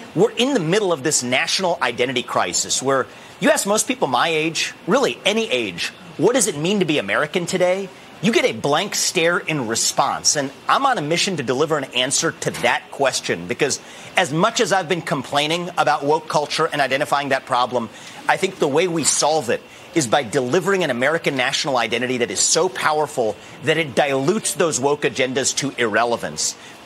we're in the middle of this national identity crisis where you ask most people my age, really any age, what does it mean to be American today? You get a blank stare in response. And I'm on a mission to deliver an answer to that question, because as much as I've been complaining about woke culture and identifying that problem, I think the way we solve it is by delivering an American national identity that is so powerful that it dilutes those woke agendas to irrelevance.